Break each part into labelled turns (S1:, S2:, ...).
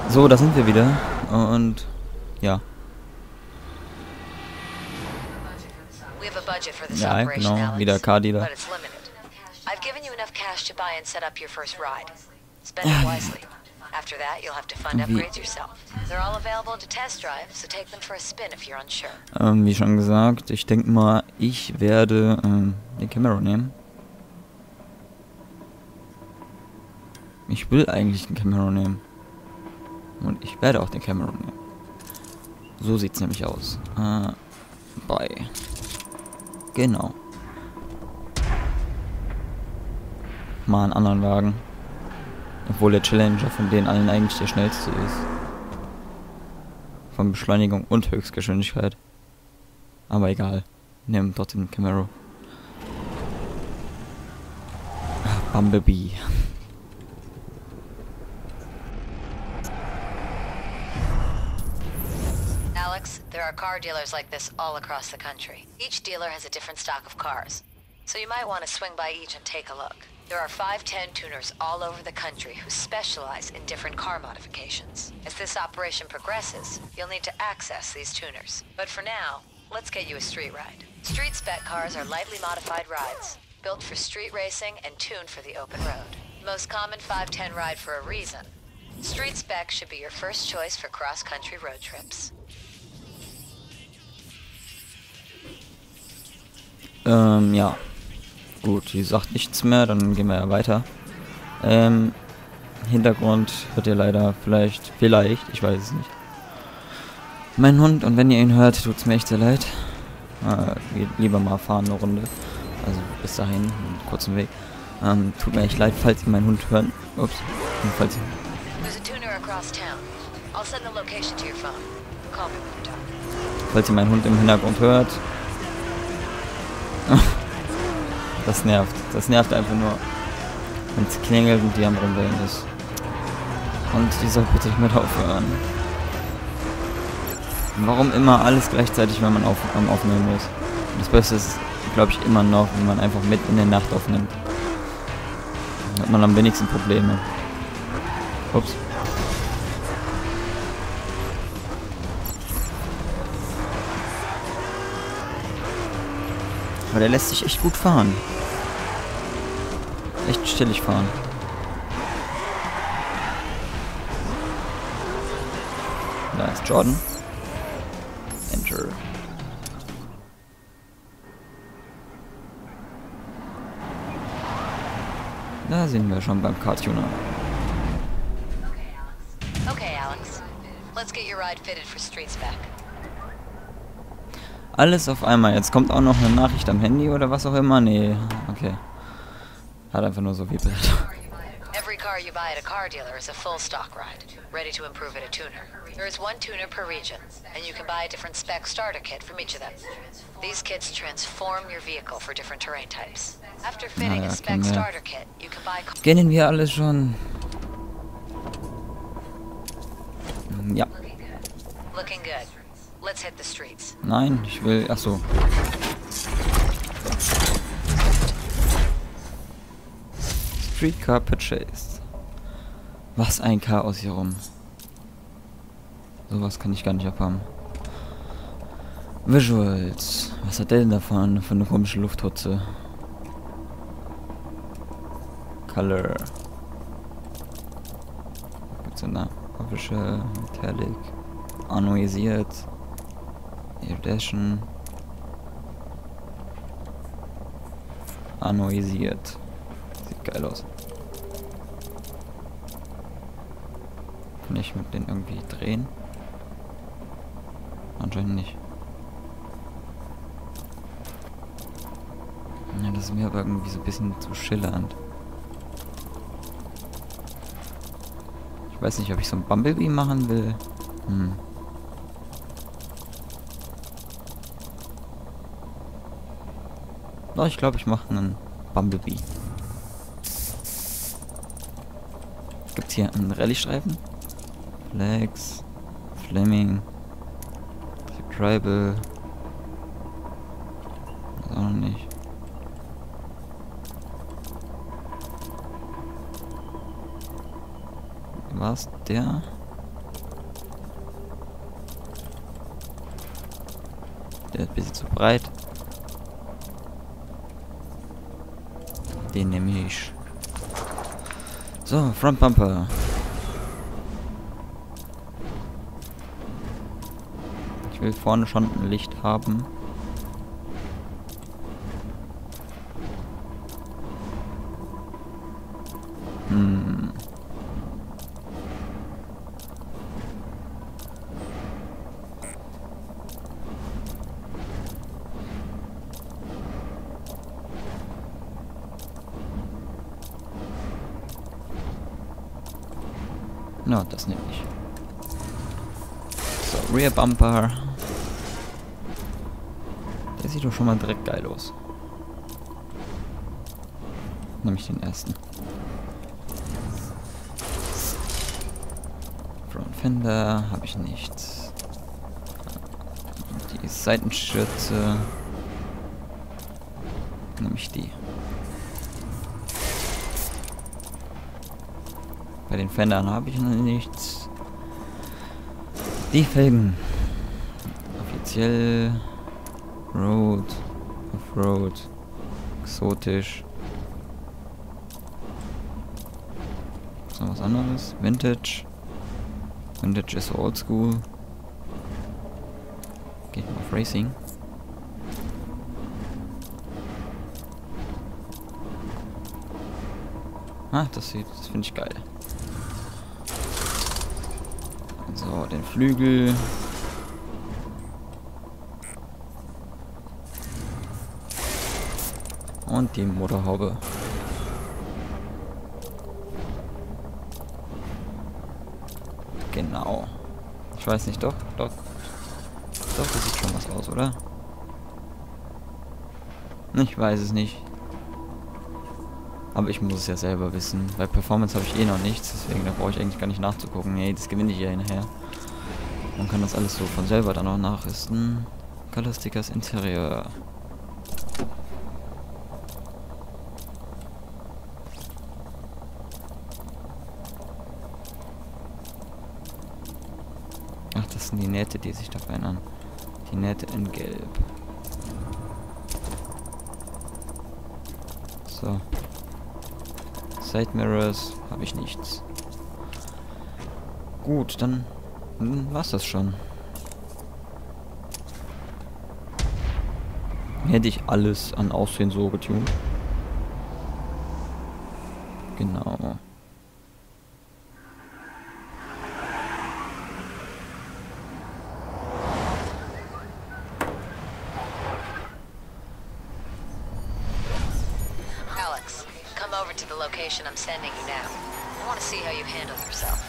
S1: So, da sind wir wieder. Und ja.
S2: We have a budget for this
S1: Ja,
S2: operation,
S1: genau.
S2: Alex,
S1: Wieder Car-Dealer.
S2: but it's limited. I've given you enough cash to buy and set up your first ride. Spend it wisely. After that, you'll have to fund upgrades yourself. They're all available to test drive, so take them for a spin if you're unsure.
S1: Wie schon gesagt, ich denke mal, ich werde den Camaro nehmen. Ich will eigentlich den Camaro nehmen. Und ich werde auch den Camaro nehmen. So sieht's nämlich aus. Genau. Mal einen anderen Wagen. Obwohl der Challenger von denen allen eigentlich der schnellste ist. Von Beschleunigung und Höchstgeschwindigkeit. Aber egal. Nehmen trotzdem den Camaro. Bumblebee.
S2: Alex, there are car dealers like this all across the country. Each dealer has a different stock of cars, so you might want to swing by each and take a look. There are 510 tuners all over the country who specialize in different car modifications. As this operation progresses, you'll need to access these tuners. But for now, let's get you a street ride. Street spec cars are lightly modified rides, built for street racing and tuned for the open road. Most common 510 ride for a reason. Street spec should be your first choice for cross-country road trips.
S1: Ja. Gut, die sagt nichts mehr, dann gehen wir ja weiter. Hintergrund hört ihr leider vielleicht, ich weiß es nicht. Mein Hund, und wenn ihr ihn hört, tut's mir echt sehr leid. Lieber mal fahren eine Runde. Also bis dahin, einen kurzen Weg. Tut mir echt leid, falls ihr meinen Hund hören. Ups. Und falls ihr...
S2: There's a tuner across town. I'll send the location to your phone. Call me when you're done.
S1: Falls ihr meinen Hund im Hintergrund hört. Das nervt. Das nervt einfach nur. Wenn es klingelt und die am Rumbellen ist. Und die soll bitte mit aufhören. Warum immer alles gleichzeitig, wenn man am Aufnehmen ist? Und das Beste ist, glaube ich, immer noch, wenn man einfach mit in der Nacht aufnimmt. Dann hat man am wenigsten Probleme. Ups. Aber der lässt sich echt gut fahren. Echt chillig fahren. Da ist Jordan. Enter. Da sind wir schon beim Car-Tuner.
S2: Okay, Alex. Let's get your ride fitted for street spec.
S1: Alles auf einmal. Jetzt kommt auch noch eine Nachricht am Handy oder was auch immer. Nee, okay. Hat einfach nur so vibriert.
S2: Every car you buy at a car dealer is a full stock ride, ready to improve at a tuner. There is one tuner per region, and you can buy a different spec starter kit from each of them. These kits transform your vehicle for different terrain types. After fitting a spec starter kit, you can buy...
S1: Kennen wir alles schon? Ja.
S2: Looking good. Let's hit the streets.
S1: Nein, ich will... Ach so. Streetcar Purchased. Was ein Chaos hier rum. Sowas kann ich gar nicht abhaben. Visuals. Was hat der denn davon für eine komische Lufthutze? Color. Gibt's denn da? Official, Metallic, Annoisiert, Edition. Annoisiert. Sieht geil aus. Kann ich mit denen irgendwie drehen? Anscheinend nicht. Ja, das ist mir aber irgendwie so ein bisschen zu schillernd. Ich weiß nicht, ob ich so ein Bumblebee machen will. Doch, ich glaube, ich mache einen Bumblebee. Gibt's hier einen Rallye-Streifen? Flex, Fleming, Tribal. Auch noch nicht. Was? Der? Der ist ein bisschen zu breit. Den nehme ich. So, Front Bumper. Ich will vorne schon ein Licht haben. Na, das nehme ich. So, Rear Bumper. Der sieht doch schon mal direkt geil aus. Nehme ich den ersten. Front Fender habe ich nichts. Die Seitenschürze. Nehme ich die. Bei den Fendern habe ich noch nichts. Die Felgen. Offiziell. Road. Offroad. Exotisch. Ist noch was anderes? Vintage. Vintage ist oldschool. Geht mal auf Racing. Ah, das finde ich geil. So, den Flügel. Und die Motorhaube. Genau. Ich weiß nicht, doch, das sieht schon was aus, oder? Ich weiß es nicht. Aber ich muss es ja selber wissen. Bei Performance habe ich eh noch nichts, deswegen da brauche ich eigentlich gar nicht nachzugucken. Nee, das gewinne ich ja nachher. Man kann das alles so von selber dann auch nachrüsten. Color Stickers Interieur. Ach, das sind die Nähte, die sich da verändern. Die Nähte in Gelb. So. Side Mirrors habe ich nichts. Gut, dann war's das schon. Hätte ich alles an Aussehen so getunt. Genau.
S2: Alex, come over to the location I'm sending you now. I want to see how you handle yourself.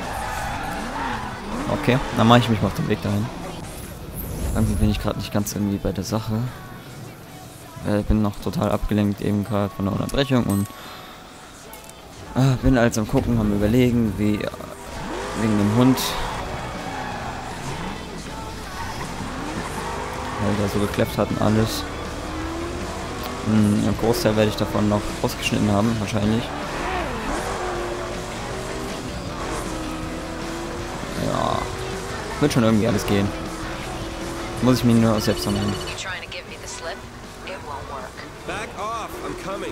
S1: Okay, dann mache ich mich mal auf den Weg dahin. Irgendwie bin ich gerade nicht ganz irgendwie bei der Sache. Bin noch total abgelenkt eben gerade von der Unterbrechung und bin als am gucken, am überlegen, wie wegen dem Hund, weil der so gekleppt hat und alles. Ein Großteil werde ich davon noch ausgeschnitten haben, wahrscheinlich. Ja, wird schon irgendwie alles gehen. Muss ich mir nur selbst vermeiden.
S3: Back off, I'm coming.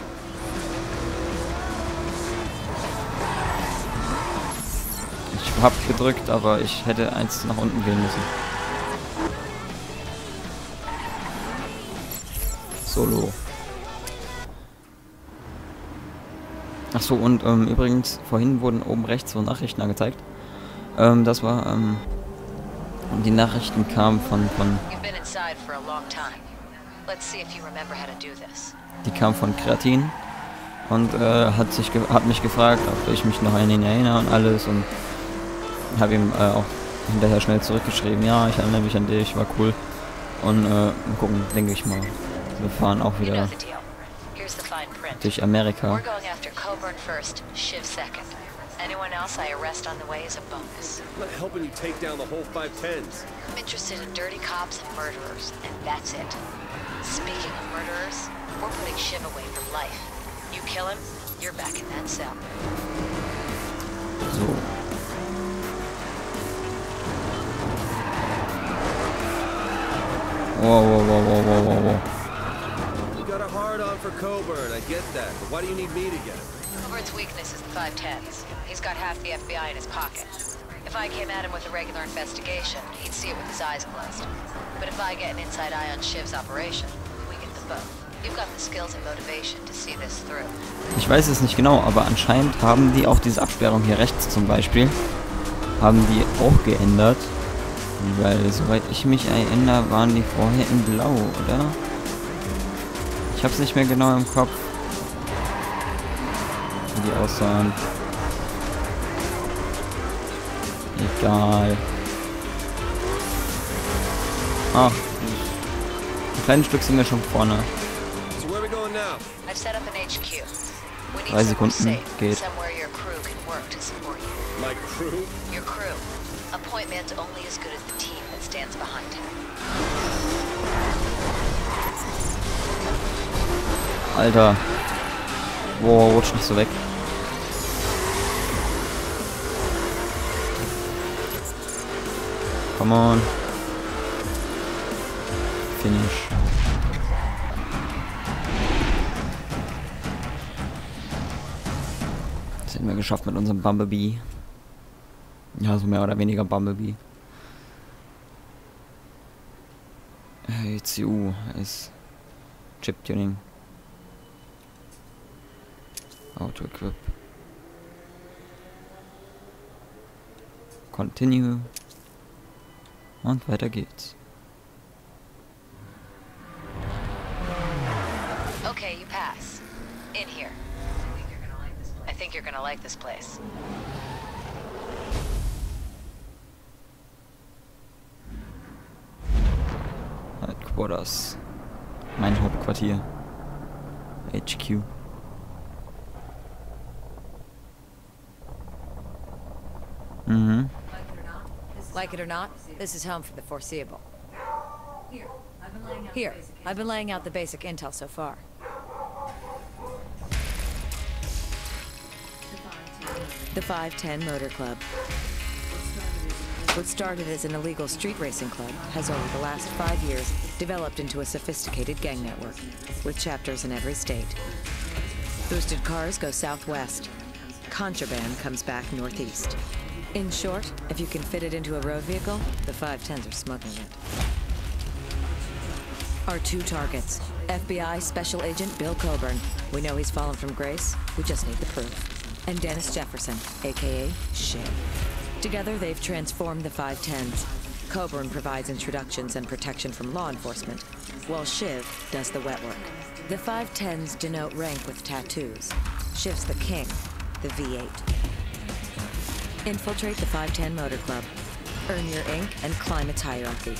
S1: Ich hab gedrückt, aber ich hätte eins nach unten gehen müssen. Solo. Ach so, und übrigens, vorhin wurden oben rechts so Nachrichten angezeigt. Das war, die Nachrichten kamen von die kam von Kreatin und hat mich gefragt, ob ich mich noch an ihn erinnere und alles, und habe ihm auch hinterher schnell zurückgeschrieben, ja, ich erinnere mich an dich, war cool. Und mal gucken, denke ich mal, wir fahren auch wieder durch Amerika.
S2: Anyone else I arrest on the way is a bonus.
S3: I'm not helping you take down the whole 510s.
S2: I'm interested in dirty cops and murderers, and that's it. Speaking of murderers, we're putting Shiv away for life. You kill him, you're back in that cell.
S1: So. Wow.
S3: You got a hard on for Coburn, I get that, but why do you need me to get him?
S2: Coburn's weakness is the 510s. He's got half the FBI in his pocket. If I came at him with a regular investigation, he'd see it with his eyes closed. But if I get an inside eye on Shiv's operation, we get them both. You've got the skills and motivation to see this through.
S1: Ich weiß es nicht genau, aber anscheinend haben die auch diese Absperrung hier rechts zum Beispiel, haben die auch geändert. Weil, soweit ich mich erinnere, waren die vorher in Blau, oder? Ich hab's nicht mehr genau im Kopf, wie die aussahen. Egal. Ach, ein kleines Stück sind wir schon vorne.
S3: So where are we going now?
S2: I've set up an HQ. We need
S1: 3
S2: somewhere
S1: Sekunden
S2: safe,
S1: geht.
S2: somewhere your crew can work to support you.
S3: My crew?
S2: Your crew. A point man's only as good as the team that stands behind him.
S1: Alter. Boah, rutsch nicht so weg. Come on. Finish. Das hätten wir geschafft mit unserem Bumblebee. Ja, so mehr oder weniger Bumblebee. ECU ist Chip-Tuning. Auto-Equip. Continue. Und weiter geht's.
S2: Okay, you pass. In here. I think you're gonna like this place.
S1: Headquarters. Mein Hauptquartier. HQ. Mhm.
S4: Like it or not, this is home for the foreseeable. Here, I've been laying out the basic intel so far. The 510 Motor Club. What started as an illegal street racing club has over the last 5 years developed into a sophisticated gang network, with chapters in every state. Boosted cars go southwest. Contraband comes back northeast. In short, if you can fit it into a road vehicle, the 510s are smuggling it. Our 2 targets. FBI Special Agent Bill Coburn. We know he's fallen from grace. We just need the proof. And Dennis Jefferson, a.k.a. Shiv. Together, they've transformed the 510s. Coburn provides introductions and protection from law enforcement, while Shiv does the wet work. The 510s denote rank with tattoos. Shiv's the king, the V8. Infiltrate the 510 Motor Club. Earn your ink and climb its hierarchy.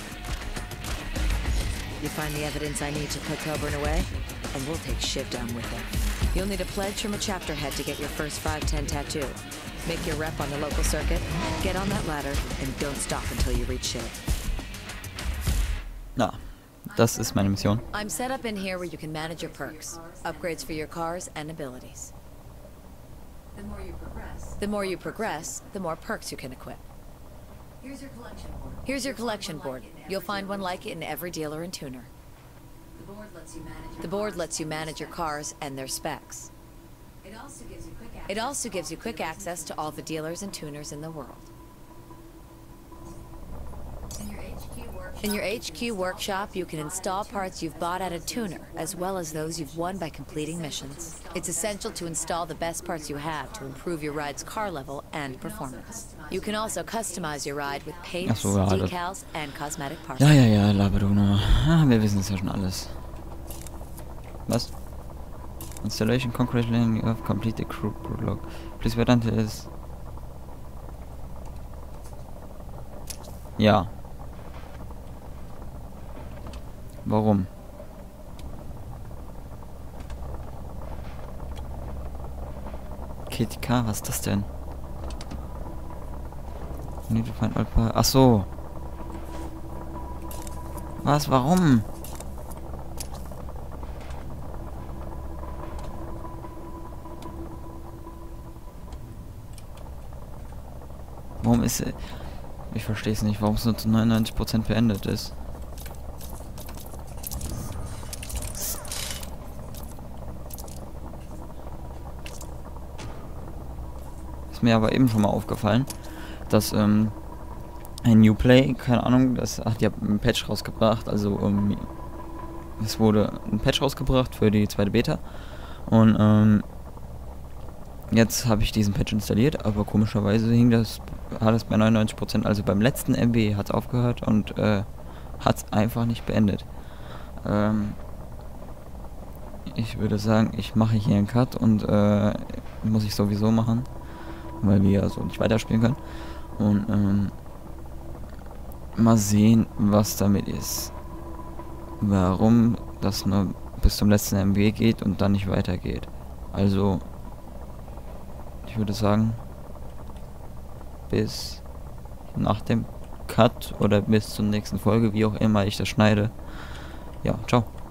S4: You find the evidence I need to put Coburn away, and we'll take Shiv down with him. You'll need a pledge from a chapter head to get your first 510 tattoo. Make your rep on the local circuit, get on that ladder, and don't stop until you reach Shiv.
S1: Na, das ist meine Mission.
S4: I'm set up in here where you can manage your perks, upgrades for your cars and abilities. The more you progress, the more perks you can equip. Here's your collection board. You'll find one like it in every dealer and tuner. The board lets you manage your cars and their specs. It also gives you quick access to all the dealers and tuners in the world. In your HQ workshop, you can install parts you've bought at a tuner, as well as those you've won by completing missions. It's essential to install the best parts you have to improve your ride's car level and performance. You can also customize your ride with paints, decals, and cosmetic parts.
S1: Ja, laber du nur. Ah, wir wissen es ja schon alles. Was? Installation concretely of complete the crew prologue. Please wait until is. Ja. Warum? KTK, was ist das denn? Need to find all part. Ach so. Was? Warum? Warum ist... Ich verstehe es nicht, warum es nur zu 99% beendet ist. mir aber eben schon mal aufgefallen, dass ein New Play, keine Ahnung, das hat ja ein Patch rausgebracht, also es wurde ein Patch rausgebracht für die zweite Beta und jetzt habe ich diesen Patch installiert, aber komischerweise hat es bei 99%, also beim letzten MB hat es aufgehört und hat es einfach nicht beendet. Ich würde sagen, ich mache hier einen Cut und muss ich sowieso machen, weil wir ja so nicht weiterspielen können. Und mal sehen, was damit ist. Warum das nur bis zum letzten MB geht und dann nicht weitergeht. Also, ich würde sagen, bis nach dem Cut oder bis zur nächsten Folge, wie auch immer ich das schneide. Ja, ciao.